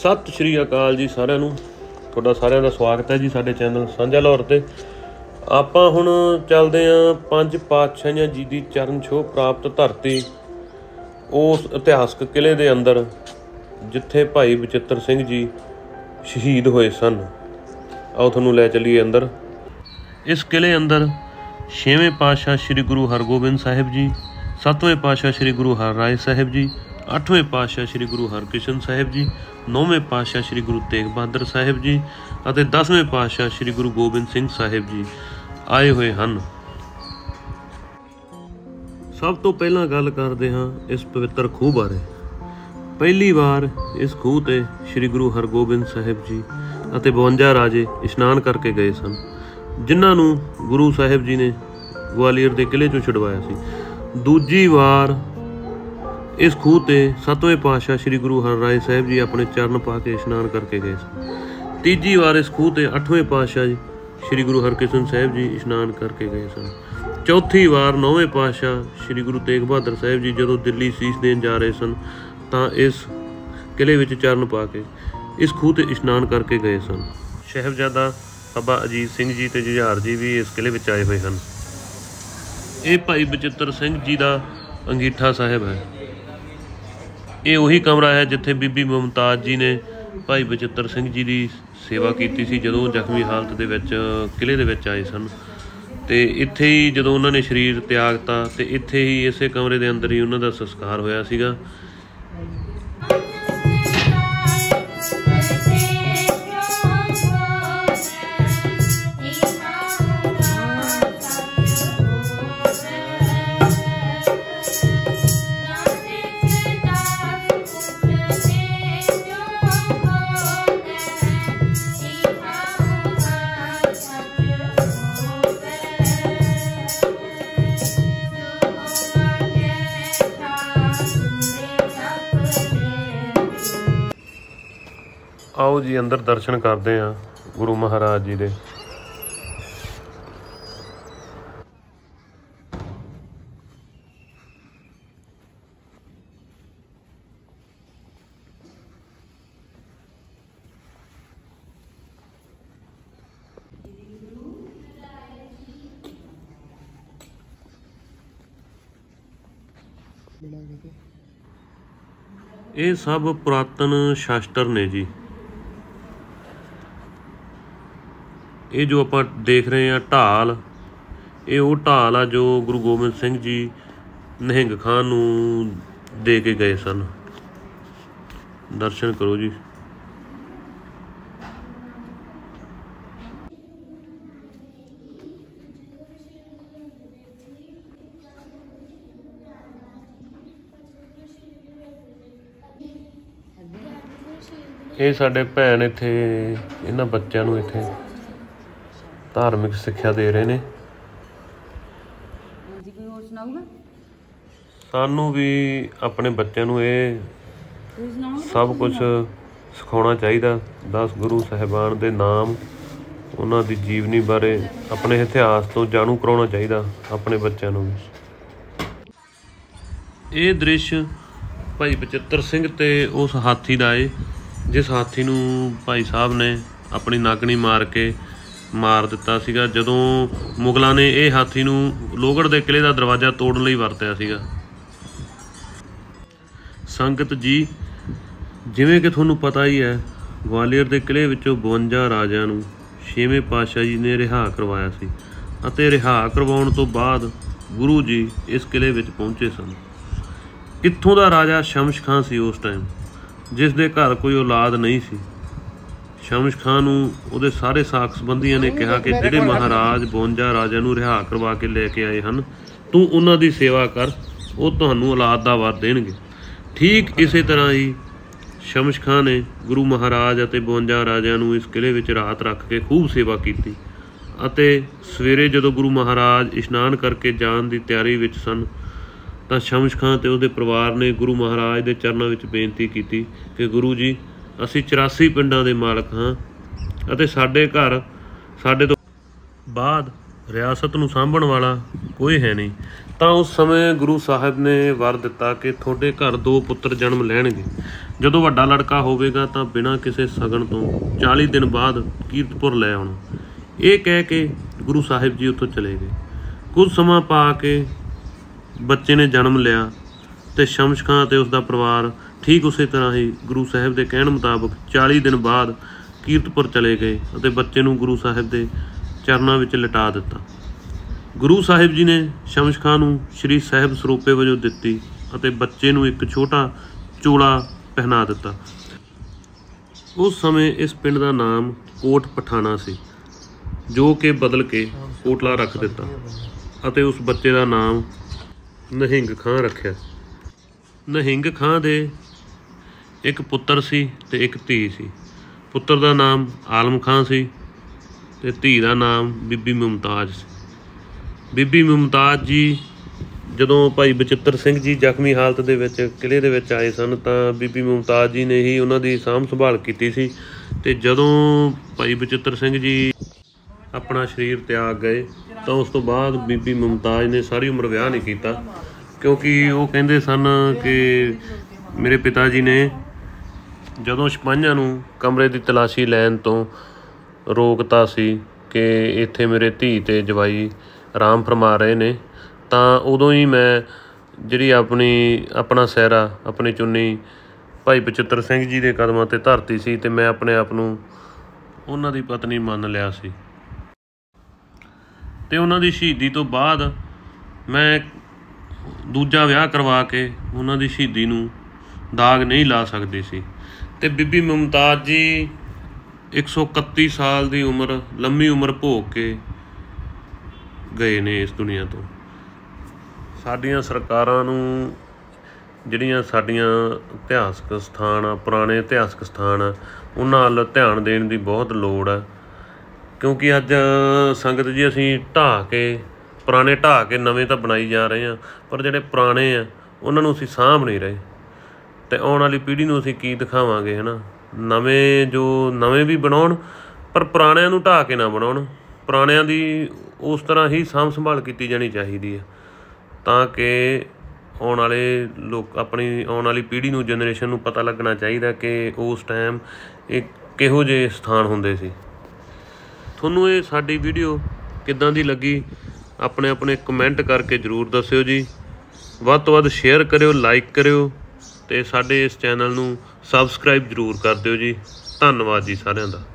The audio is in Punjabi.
सत श्री अकाल जी सारिਆਂ ਨੂੰ। ਤੁਹਾਡਾ ਸਾਰਿਆਂ ਦਾ ਸਵਾਗਤ ਹੈ ਜੀ ਸਾਡੇ ਚੈਨਲ ਸਾਂਝਾ ਲਾਹੌਰ ਤੇ। ਆਪਾਂ ਹੁਣ ਚੱਲਦੇ ਹਾਂ ਪੰਜ ਪਾਤਸ਼ਾਹੀਆਂ ਜੀ ਦੀ ਚਰਨ ਛੋਹ ਪ੍ਰਾਪਤ ਧਰਤੀ, ਉਸ ਇਤਿਹਾਸਕ ਕਿਲੇ ਦੇ ਅੰਦਰ ਜਿੱਥੇ ਭਾਈ ਬਚਿੱਤਰ ਸਿੰਘ ਜੀ ਸ਼ਹੀਦ ਹੋਏ ਸਨ। ਆਓ ਤੁਹਾਨੂੰ ਲੈ ਚੱਲੀਏ ਅੰਦਰ। ਇਸ ਕਿਲੇ ਅੰਦਰ 6ਵੇਂ ਪਾਤਸ਼ਾਹ ਸ਼੍ਰੀ ਗੁਰੂ ਹਰਗੋਬਿੰਦ ਸਾਹਿਬ ਜੀ, 7ਵੇਂ ਪਾਤਸ਼ਾਹ ਸ਼੍ਰੀ ਗੁਰੂ ਹਰਰਾਏ ਸਾਹਿਬ ਜੀ, 8ਵੇਂ ਪਾਤਸ਼ਾਹ ਸ਼੍ਰੀ ਗੁਰੂ ਹਰਕ੍ਰਿਸ਼ਨ ਸਾਹਿਬ ਜੀ, 9ਵੇਂ ਪਾਤਸ਼ਾਹ ਸ਼੍ਰੀ ਗੁਰੂ ਤੇਗ ਬਹਾਦਰ ਸਾਹਿਬ ਜੀ ਅਤੇ 10ਵੇਂ ਪਾਤਸ਼ਾਹ ਸ਼੍ਰੀ ਗੁਰੂ ਗੋਬਿੰਦ ਸਿੰਘ ਸਾਹਿਬ ਜੀ ਆਏ ਹੋਏ ਹਨ। ਸਭ ਤੋਂ ਪਹਿਲਾਂ ਗੱਲ ਕਰਦੇ ਹਾਂ ਇਸ ਪਵਿੱਤਰ ਖੂਹ ਬਾਰੇ। ਪਹਿਲੀ ਵਾਰ ਇਸ ਖੂਹ 'ਤੇ ਸ਼੍ਰੀ ਗੁਰੂ ਹਰਗੋਬਿੰਦ ਸਾਹਿਬ ਜੀ ਅਤੇ 52 ਰਾਜੇ ਇਸ਼ਨਾਨ ਕਰਕੇ ਗਏ ਸਨ, ਜਿਨ੍ਹਾਂ ਨੂੰ ਗੁਰੂ ਸਾਹਿਬ ਜੀ ਨੇ ਗਵਾਲੀਅਰ ਦੇ ਕਿਲੇ 'ਚੋਂ ਛੁਡਵਾਇਆ ਸੀ। ਦੂਜੀ ਵਾਰ ਇਸ ਖੂਹ 'ਤੇ 7ਵੇਂ ਪਾਤਸ਼ਾਹ ਸ਼੍ਰੀ ਗੁਰੂ ਹਰਰਾਏ ਸਾਹਿਬ ਜੀ ਆਪਣੇ ਚਰਨ ਪਾ ਕੇ ਇਸ਼ਨਾਨ ਕਰਕੇ ਗਏ ਸਨ। ਤੀਜੀ ਵਾਰ ਇਸ ਖੂਹ 'ਤੇ 8ਵੇਂ ਪਾਤਸ਼ਾਹ ਜੀ ਸ਼੍ਰੀ ਗੁਰੂ ਹਰਕ੍ਰਿਸ਼ਨ ਸਾਹਿਬ ਜੀ ਇਸ਼ਨਾਨ ਕਰਕੇ ਗਏ ਸਨ। ਚੌਥੀ ਵਾਰ 9ਵੇਂ ਪਾਤਸ਼ਾਹ ਸ਼੍ਰੀ ਗੁਰੂ ਤੇਗ ਬਹਾਦਰ ਸਾਹਿਬ ਜੀ ਜਦੋਂ ਦਿੱਲੀ ਸੀਸ ਦੇਣ ਜਾ ਰਹੇ ਸਨ ਤਾਂ ਇਸ ਕਿਲੇ ਵਿੱਚ ਚਰਨ ਪਾ ਕੇ ਇਸ ਖੂਹ 'ਤੇ ਇਸ਼ਨਾਨ ਕਰਕੇ ਗਏ ਸਨ। ਸਾਹਿਬਜ਼ਾਦਾ ਬਾਬਾ ਅਜੀਤ ਸਿੰਘ ਜੀ ਅਤੇ ਜੁਝਾਰ ਜੀ ਵੀ ਇਸ ਕਿਲੇ ਵਿੱਚ ਆਏ ਹੋਏ ਹਨ। ਇਹ ਭਾਈ ਬਚਿੱਤਰ ਸਿੰਘ ਜੀ ਦਾ ਅੰਗੀਠਾ ਸਾਹਿਬ ਹੈ। ਇਹ ਉਹੀ ਕਮਰਾ ਹੈ ਜਿੱਥੇ ਬੀਬੀ ਮੁਮਤਾਜ਼ ਜੀ ਨੇ ਭਾਈ ਬਚਿੱਤਰ ਸਿੰਘ ਜੀ ਦੀ ਸੇਵਾ ਕੀਤੀ ਸੀ ਜਦੋਂ ਜ਼ਖਮੀ ਹਾਲਤ ਦੇ ਵਿੱਚ ਕਿਲੇ ਦੇ ਵਿੱਚ ਆਏ ਸਨ। ਅਤੇ ਇੱਥੇ ਹੀ ਜਦੋਂ ਉਹਨਾਂ ਨੇ ਸਰੀਰ ਤਿਆਗਤਾ ਅਤੇ ਇੱਥੇ ਹੀ ਇਸੇ ਕਮਰੇ ਦੇ ਅੰਦਰ ਹੀ ਉਹਨਾਂ ਦਾ ਸੰਸਕਾਰ ਹੋਇਆ ਸੀਗਾ। ਆਓ ਜੀ ਅੰਦਰ ਦਰਸ਼ਨ ਕਰਦੇ ਹਾਂ ਗੁਰੂ ਮਹਾਰਾਜ ਜੀ ਦੇ। ਇਹ ਸਭ ਪੁਰਾਤਨ ਸ਼ਾਸਤਰ ਨੇ ਜੀ। ਇਹ ਜੋ ਆਪਾਂ ਦੇਖ ਰਹੇ ਹਾਂ ਢਾਲ, ਇਹ ਉਹ ਢਾਲ ਆ ਜੋ ਗੁਰੂ ਗੋਬਿੰਦ ਸਿੰਘ ਜੀ ਨਿਹੰਗ ਖਾਂ ਨੂੰ ਦੇ ਕੇ ਗਏ ਸਨ। ਦਰਸ਼ਨ ਕਰੋ ਜੀ। ਇਹ ਸਾਡੇ ਭੈਣ ਇੱਥੇ ਇਹਨਾਂ ਬੱਚਿਆਂ ਨੂੰ ਇੱਥੇ ਧਾਰਮਿਕ ਸਿੱਖਿਆ ਦੇ ਰਹੇ ਨੇ। ਸਾਨੂੰ ਵੀ ਆਪਣੇ ਬੱਚਿਆਂ ਨੂੰ ਇਹ ਸਭ ਕੁਛ ਸਿਖਾਉਣਾ ਚਾਹੀਦਾ। 10 ਗੁਰੂ ਸਾਹਿਬਾਨ ਦੇ ਨਾਮ, ਉਹਨਾਂ ਦੀ ਜੀਵਨੀ ਬਾਰੇ, ਆਪਣੇ ਇਤਿਹਾਸ ਤੋਂ ਜਾਣੂ ਕਰਾਉਣਾ ਚਾਹੀਦਾ ਆਪਣੇ ਬੱਚਿਆਂ ਨੂੰ ਵੀ। ਇਹ ਦ੍ਰਿਸ਼ ਭਾਈ ਬਚਿੱਤਰ ਸਿੰਘ ਤੇ ਉਸ ਹਾਥੀ ਦਾ ਏ ਜਿਸ ਹਾਥੀ ਨੂੰ ਭਾਈ ਸਾਹਿਬ ਨੇ ਆਪਣੀ ਨਾਗਣੀ ਮਾਰ ਦਿੱਤਾ ਸੀਗਾ ਜਦੋਂ ਮੁਗਲਾਂ ਨੇ ਇਹ ਹਾਥੀ ਨੂੰ ਲੋਹਗੜ੍ਹ ਦੇ ਕਿਲੇ ਦਾ ਦਰਵਾਜ਼ਾ ਤੋੜਨ ਲਈ ਵਰਤਿਆ ਸੀਗਾ। ਸੰਗਤ ਜੀ, ਜਿਵੇਂ ਕਿ ਤੁਹਾਨੂੰ ਪਤਾ ਹੀ ਹੈ, ਗਵਾਲੀਅਰ ਦੇ ਕਿਲੇ ਵਿੱਚੋਂ 52 ਰਾਜਿਆਂ ਨੂੰ 6ਵੇਂ ਪਾਤਸ਼ਾਹ ਜੀ ਨੇ ਰਿਹਾਅ ਕਰਵਾਇਆ ਸੀ ਅਤੇ ਰਿਹਾਅ ਕਰਵਾਉਣ ਤੋਂ ਬਾਅਦ ਗੁਰੂ ਜੀ ਇਸ ਕਿਲੇ ਵਿੱਚ ਪਹੁੰਚੇ ਸਨ। ਇੱਥੋਂ ਦਾ ਰਾਜਾ ਸ਼ਮਸ਼ ਖਾਂ ਸੀ ਉਸ ਟਾਈਮ, ਜਿਸ ਦੇ ਘਰ ਕੋਈ ਔਲਾਦ ਨਹੀਂ ਸੀ। ਸ਼ਮਸ਼ ਖਾਂ ਨੂੰ ਉਹਦੇ ਸਾਰੇ ਸਾਕ ਸੰਬੰਧੀਆਂ ਨੇ ਕਿਹਾ ਕਿ ਜਿਹੜੇ ਮਹਾਰਾਜ 52 ਰਾਜਿਆਂ ਨੂੰ ਰਿਹਾਅ ਕਰਵਾ ਕੇ ਲੈ ਕੇ ਆਏ ਹਨ, ਤੂੰ ਉਹਨਾਂ ਦੀ ਸੇਵਾ ਕਰ, ਉਹ ਤੁਹਾਨੂੰ ਔਲਾਦ ਦਾ ਵਰ ਦੇਣਗੇ। ਠੀਕ ਇਸੇ ਤਰ੍ਹਾਂ ਹੀ ਸ਼ਮਸ਼ ਖਾਂ ਨੇ ਗੁਰੂ ਮਹਾਰਾਜ ਅਤੇ 52 ਰਾਜਿਆਂ ਨੂੰ ਇਸ ਕਿਲੇ ਵਿੱਚ ਰਾਤ ਰੱਖ ਕੇ ਖੂਬ ਸੇਵਾ ਕੀਤੀ ਅਤੇ ਸਵੇਰੇ ਜਦੋਂ ਗੁਰੂ ਮਹਾਰਾਜ ਇਸ਼ਨਾਨ ਕਰਕੇ ਜਾਣ ਦੀ ਤਿਆਰੀ ਵਿੱਚ ਸਨ ਤਾਂ ਸ਼ਮਸ਼ ਖਾਂ ਅਤੇ ਉਹਦੇ ਪਰਿਵਾਰ ਨੇ ਗੁਰੂ ਮਹਾਰਾਜ ਦੇ ਚਰਨਾਂ ਵਿੱਚ ਬੇਨਤੀ ਕੀਤੀ ਕਿ ਗੁਰੂ ਜੀ, ਅਸੀਂ 84 ਪਿੰਡਾਂ ਦੇ ਮਾਲਕ ਹਾਂ ਅਤੇ ਸਾਡੇ ਘਰ ਸਾਡੇ ਤੋਂ ਬਾਅਦ ਰਿਆਸਤ ਨੂੰ ਸਾਂਭਣ ਵਾਲਾ ਕੋਈ ਹੈ ਨਹੀਂ। ਤਾਂ ਉਸ ਸਮੇਂ ਗੁਰੂ ਸਾਹਿਬ ਨੇ ਵਰ ਦਿੱਤਾ ਕਿ ਤੁਹਾਡੇ ਘਰ 2 ਪੁੱਤਰ ਜਨਮ ਲੈਣਗੇ। ਜਦੋਂ ਵੱਡਾ ਲੜਕਾ ਹੋਵੇਗਾ ਤਾਂ ਬਿਨਾਂ ਕਿਸੇ ਸ਼ਗਨ ਤੋਂ 40 ਦਿਨ ਬਾਅਦ ਕੀਰਤਪੁਰ ਲੈ ਆਉਣਾ। ਇਹ ਕਹਿ ਕੇ ਗੁਰੂ ਸਾਹਿਬ ਜੀ ਉੱਥੋਂ ਚਲੇ ਗਏ। ਕੁਝ ਸਮਾਂ ਪਾ ਕੇ ਬੱਚੇ ਨੇ ਜਨਮ ਲਿਆ ਅਤੇ ਸ਼ਮਸ਼ ਖਾਂ ਅਤੇ ਉਸਦਾ ਪਰਿਵਾਰ ਠੀਕ ਉਸੇ ਤਰ੍ਹਾਂ ਹੀ ਗੁਰੂ ਸਾਹਿਬ ਦੇ ਕਹਿਣ ਮੁਤਾਬਕ 40 ਦਿਨ ਬਾਅਦ ਕੀਰਤਪੁਰ ਚਲੇ ਗਏ ਅਤੇ ਬੱਚੇ ਨੂੰ ਗੁਰੂ ਸਾਹਿਬ ਦੇ ਚਰਨਾਂ ਵਿੱਚ ਲਿਟਾ ਦਿੱਤਾ। ਗੁਰੂ ਸਾਹਿਬ ਜੀ ਨੇ ਸ਼ਮਸ਼ ਖਾਂ ਨੂੰ ਸ਼੍ਰੀ ਸਾਹਿਬ ਸਰੂਪੇ ਵਜੋਂ ਦਿੱਤੀ ਅਤੇ ਬੱਚੇ ਨੂੰ ਇੱਕ ਛੋਟਾ ਚੋਲਾ ਪਹਿਨਾ ਦਿੱਤਾ। ਉਸ ਸਮੇਂ ਇਸ ਪਿੰਡ ਦਾ ਨਾਮ ਕੋਟ ਪਠਾਣਾ ਸੀ, ਜੋ ਕਿ ਬਦਲ ਕੇ ਕੋਟਲਾ ਰੱਖ ਦਿੱਤਾ ਅਤੇ ਉਸ ਬੱਚੇ ਦਾ ਨਾਮ ਨਿਹੰਗ ਖਾਂ ਰੱਖਿਆ। ਨਿਹੰਗ ਖਾਂ ਦੇ ਇੱਕ ਪੁੱਤਰ ਸੀ ਅਤੇ ਇੱਕ ਧੀ ਸੀ। ਪੁੱਤਰ ਦਾ ਨਾਮ ਆਲਮ ਖਾਂ ਸੀ ਅਤੇ ਧੀ ਦਾ ਨਾਮ ਬੀਬੀ ਮੁਮਤਾਜ਼ ਸੀ। ਬੀਬੀ ਮੁਮਤਾਜ਼ ਜੀ ਜਦੋਂ ਭਾਈ ਬਚਿੱਤਰ ਸਿੰਘ ਜੀ ਜ਼ਖਮੀ ਹਾਲਤ ਦੇ ਵਿੱਚ ਕਿਲ੍ਹੇ ਦੇ ਵਿੱਚ ਆਏ ਸਨ ਤਾਂ ਬੀਬੀ ਮੁਮਤਾਜ਼ ਜੀ ਨੇ ਹੀ ਉਹਨਾਂ ਦੀ ਸਾਂਭ ਸੰਭਾਲ ਕੀਤੀ ਸੀ। ਅਤੇ ਜਦੋਂ ਭਾਈ ਬਚਿੱਤਰ ਸਿੰਘ ਜੀ ਆਪਣਾ ਸਰੀਰ ਤਿਆਗ ਗਏ ਤਾਂ ਉਸ ਤੋਂ ਬਾਅਦ ਬੀਬੀ ਮੁਮਤਾਜ਼ ਨੇ ਸਾਰੀ ਉਮਰ ਵਿਆਹ ਨਹੀਂ ਕੀਤਾ, ਕਿਉਂਕਿ ਉਹ ਕਹਿੰਦੇ ਸਨ ਕਿ ਮੇਰੇ ਪਿਤਾ ਜੀ ਨੇ ਜਦੋਂ ਸਿਪਾਹੀਆਂ ਨੂੰ ਕਮਰੇ ਦੀ ਤਲਾਸ਼ੀ ਲੈਣ ਤੋਂ ਰੋਕਤਾ ਸੀ ਕਿ ਇੱਥੇ ਮੇਰੇ ਧੀ ਅਤੇ ਜਵਾਈ ਆਰਾਮ ਫਰਮਾ ਰਹੇ ਨੇ, ਤਾਂ ਉਦੋਂ ਹੀ ਮੈਂ ਜਿਹੜੀ ਆਪਣਾ ਸਿਹਰਾ ਆਪਣੀ ਚੁੰਨੀ ਭਾਈ ਬਚਿੱਤਰ ਸਿੰਘ ਜੀ ਦੇ ਕਦਮਾਂ 'ਤੇ ਧਰਤੀ ਸੀ ਅਤੇ ਮੈਂ ਆਪਣੇ ਆਪ ਨੂੰ ਉਹਨਾਂ ਦੀ ਪਤਨੀ ਮੰਨ ਲਿਆ ਸੀ। ਅਤੇ ਉਹਨਾਂ ਦੀ ਸ਼ਹੀਦੀ ਤੋਂ ਬਾਅਦ ਮੈਂ ਦੂਜਾ ਵਿਆਹ ਕਰਵਾ ਕੇ ਉਹਨਾਂ ਦੀ ਸ਼ਹੀਦੀ ਨੂੰ ਦਾਗ ਨਹੀਂ ਲਾ ਸਕਦੀ ਸੀ। ਅਤੇ ਬੀਬੀ ਮੁਮਤਾਜ਼ ਜੀ 131 ਸਾਲ ਦੀ ਉਮਰ, ਲੰਮੀ ਉਮਰ ਭੋਗ ਕੇ ਗਏ ਨੇ ਇਸ ਦੁਨੀਆ ਤੋਂ। ਸਾਡੀਆਂ ਸਰਕਾਰਾਂ ਨੂੰ ਜਿਹੜੀਆਂ ਸਾਡੀਆਂ ਇਤਿਹਾਸਕ ਸਥਾਨ ਆ, ਪੁਰਾਣੇ ਇਤਿਹਾਸਕ ਸਥਾਨ ਆ, ਉਹਨਾਂ ਵੱਲ ਧਿਆਨ ਦੇਣ ਦੀ ਬਹੁਤ ਲੋੜ ਹੈ। ਕਿਉਂਕਿ ਅੱਜ ਸੰਗਤ ਜੀ ਅਸੀਂ ਪੁਰਾਣੇ ਢਾਹ ਕੇ ਨਵੇਂ ਤਾਂ ਬਣਾਈ ਜਾ ਰਹੇ ਹਾਂ, ਪਰ ਜਿਹੜੇ ਪੁਰਾਣੇ ਆ ਉਹਨਾਂ ਨੂੰ ਅਸੀਂ ਸਾਂਭ ਨਹੀਂ ਰਹੇ। ਅਤੇ ਆਉਣ ਵਾਲੀ ਪੀੜ੍ਹੀ ਨੂੰ ਅਸੀਂ ਕੀ ਦਿਖਾਵਾਂਗੇ, ਹੈ ਨਾ। ਨਵੇਂ ਵੀ ਬਣਾਉਣ, ਪਰ ਪੁਰਾਣਿਆਂ ਨੂੰ ਢਾਹ ਕੇ ਨਾ ਬਣਾਉਣ। ਪੁਰਾਣਿਆਂ ਦੀ ਉਸ ਤਰ੍ਹਾਂ ਹੀ ਸਾਂਭ ਸੰਭਾਲ ਕੀਤੀ ਜਾਣੀ ਚਾਹੀਦੀ ਹੈ, ਤਾਂ ਕਿ ਆਉਣ ਵਾਲੀ ਪੀੜ੍ਹੀ ਨੂੰ, ਜਨਰੇਸ਼ਨ ਨੂੰ ਪਤਾ ਲੱਗਣਾ ਚਾਹੀਦਾ ਕਿ ਉਸ ਟਾਈਮ ਇਹ ਕਿਹੋ ਜਿਹੇ ਸਥਾਨ ਹੁੰਦੇ ਸੀ। ਤੁਹਾਨੂੰ ਇਹ ਸਾਡੀ ਵੀਡੀਓ ਕਿੱਦਾਂ ਦੀ ਲੱਗੀ ਆਪਣੇ ਕਮੈਂਟ ਕਰਕੇ ਜ਼ਰੂਰ ਦੱਸਿਓ ਜੀ। ਵੱਧ ਤੋਂ ਵੱਧ ਸ਼ੇਅਰ ਕਰਿਓ, ਲਾਈਕ ਕਰਿਓ ਅਤੇ ਸਾਡੇ ਇਸ ਚੈਨਲ ਨੂੰ ਸਬਸਕ੍ਰਾਈਬ ਜ਼ਰੂਰ ਕਰ ਦਿਓ ਜੀ। ਧੰਨਵਾਦ ਜੀ ਸਾਰਿਆਂ ਦਾ।